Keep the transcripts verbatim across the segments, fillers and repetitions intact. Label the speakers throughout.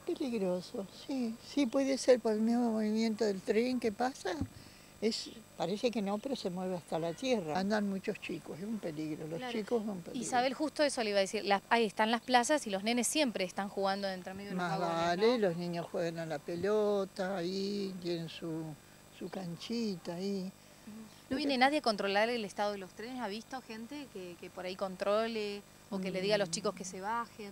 Speaker 1: peligroso, sí. Sí, puede ser por el mismo movimiento del tren que pasa. Es, parece que no, pero se mueve hasta la tierra. Andan muchos chicos, es un peligro. Los
Speaker 2: Claro.
Speaker 1: chicos son un peligro.
Speaker 2: Isabel, justo eso le iba a decir. Las, ahí están las plazas y los nenes siempre están jugando entre medio de los
Speaker 1: Más
Speaker 2: vagones,
Speaker 1: vale,
Speaker 2: ¿no?
Speaker 1: los niños juegan a la pelota, ahí tienen su, su canchita ahí.
Speaker 2: ¿No viene nadie a controlar el estado de los trenes? ¿Ha visto gente que, que por ahí controle o que le diga a los chicos que se bajen?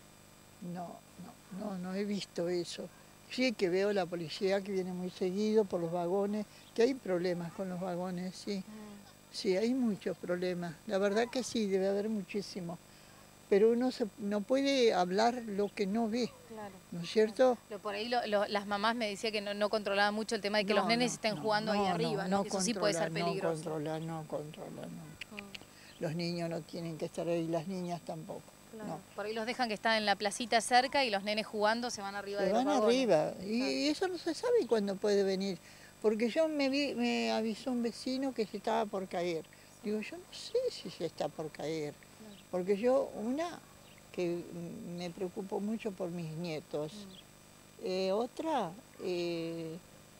Speaker 1: No, no, no, no he visto eso. Sí que veo la policía que viene muy seguido por los vagones, que hay problemas con los vagones, sí. Sí, hay muchos problemas. La verdad que sí, debe haber muchísimo. Pero uno se, no puede hablar lo que no ve,
Speaker 2: Claro,
Speaker 1: ¿no es cierto?
Speaker 2: claro. Por ahí lo, lo, las mamás me decían que no, no controlaban mucho el tema de que
Speaker 1: No,
Speaker 2: los nenes
Speaker 1: no,
Speaker 2: estén
Speaker 1: no,
Speaker 2: jugando
Speaker 1: no,
Speaker 2: ahí arriba,
Speaker 1: no,
Speaker 2: ¿no?
Speaker 1: no
Speaker 2: Que eso sí puede ser
Speaker 1: controla, no
Speaker 2: peligroso.
Speaker 1: controla, no controla, no.
Speaker 2: Mm.
Speaker 1: Los niños no tienen que estar ahí, las niñas tampoco.
Speaker 2: Claro.
Speaker 1: No.
Speaker 2: Por ahí los dejan que están en la placita cerca y los nenes jugando se van arriba
Speaker 1: Se
Speaker 2: de los
Speaker 1: van
Speaker 2: vagones.
Speaker 1: arriba y
Speaker 2: Claro.
Speaker 1: eso no se sabe cuándo puede venir. Porque yo me, vi, me avisó un vecino que se estaba por caer. Digo, yo no sé si se está por caer.
Speaker 2: Claro.
Speaker 1: Porque yo, una, que me preocupo mucho por mis nietos. Mm. Eh, otra, eh,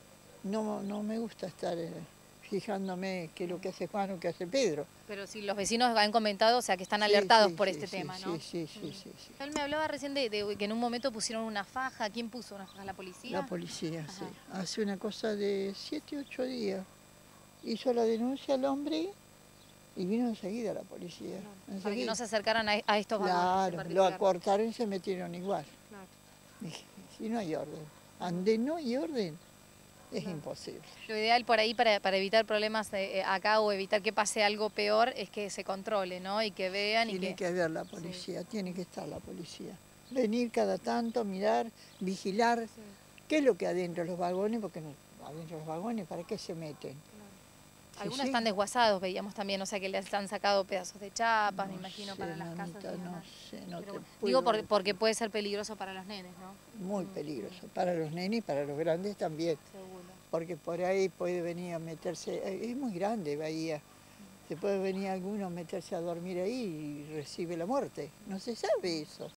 Speaker 1: no, no me gusta estar eh, fijándome qué es lo que hace Juan o qué hace Pedro.
Speaker 2: Pero si los vecinos han comentado, o sea, que están
Speaker 1: Sí,
Speaker 2: alertados
Speaker 1: sí,
Speaker 2: por
Speaker 1: sí,
Speaker 2: este
Speaker 1: sí,
Speaker 2: tema,
Speaker 1: sí,
Speaker 2: ¿no?
Speaker 1: Sí, sí, sí, sí, sí.
Speaker 2: Él me hablaba recién de, de que en un momento pusieron una faja. ¿Quién puso una faja? ¿La policía?
Speaker 1: La policía,
Speaker 2: Ajá.
Speaker 1: sí. Hace una cosa de siete, ocho días. Hizo la denuncia al hombre y vino enseguida la policía.
Speaker 2: Claro.
Speaker 1: Enseguida.
Speaker 2: Para que no se acercaran a, a estos vagones.
Speaker 1: Claro, lo acortaron y se metieron igual.
Speaker 2: Claro.
Speaker 1: Dije, si no hay orden, ande no hay orden, es
Speaker 2: Claro.
Speaker 1: imposible.
Speaker 2: Lo ideal por ahí para, para evitar problemas eh, acá o evitar que pase algo peor es que se controle, ¿no? Y que vean
Speaker 1: Tiene
Speaker 2: y que...
Speaker 1: que haber la policía,
Speaker 2: sí.
Speaker 1: Tiene que estar la policía. Venir cada tanto, mirar, vigilar, sí. ¿Qué es lo que adentro de los vagones? Porque no, adentro de los vagones, ¿para qué se meten?
Speaker 2: Claro. Algunos
Speaker 1: sí,
Speaker 2: están desguazados, veíamos también, o sea que les han sacado pedazos de chapas,
Speaker 1: no
Speaker 2: me imagino,
Speaker 1: sé,
Speaker 2: para las
Speaker 1: mamita,
Speaker 2: casas.
Speaker 1: No sé, no te
Speaker 2: bueno,
Speaker 1: puedo
Speaker 2: digo por, porque puede ser peligroso para los nenes, ¿no?
Speaker 1: Muy peligroso, para los nenes y para los grandes también.
Speaker 2: Seguro.
Speaker 1: Porque por ahí puede venir a meterse, es muy grande Bahía, se puede venir alguno a meterse a dormir ahí y recibe la muerte, no se sabe eso.